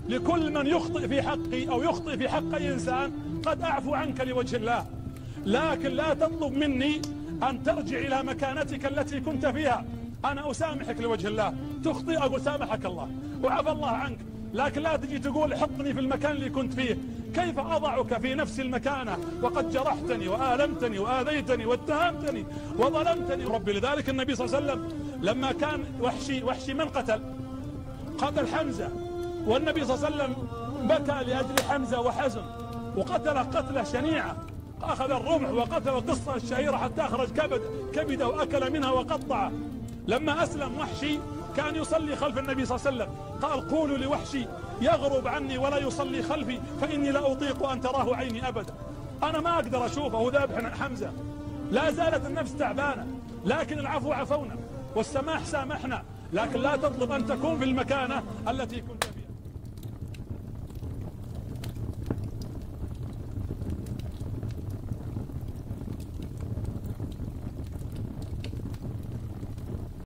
لكل من يخطئ في حقي أو يخطئ في حق أي إنسان قد أعفو عنك لوجه الله، لكن لا تطلب مني أن ترجع إلى مكانتك التي كنت فيها. أنا أسامحك لوجه الله، تخطئ أقول سامحك الله وعفى الله عنك، لكن لا تجي تقول حطني في المكان اللي كنت فيه. كيف أضعك في نفس المكانة وقد جرحتني وآلمتني وآذيتني واتهمتني وظلمتني ربي؟ لذلك النبي صلى الله عليه وسلم لما كان وحشي من قتل حمزة، والنبي صلى الله عليه وسلم بكى لأجل حمزة وحزن، وقتل قتلة شنيعة، أخذ الرمح وقتل القصة الشهيرة حتى أخرج كبده وأكل منها وقطعه. لما أسلم وحشي كان يصلي خلف النبي صلى الله عليه وسلم، قال قولوا لوحشي يغرب عني ولا يصلي خلفي فإني لا أطيق أن تراه عيني أبدا. أنا ما أقدر أشوفه ذابح حمزة، لا زالت النفس تعبانة، لكن العفو عفونا والسماح سامحنا، لكن لا تطلب أن تكون في المكانة التي كنت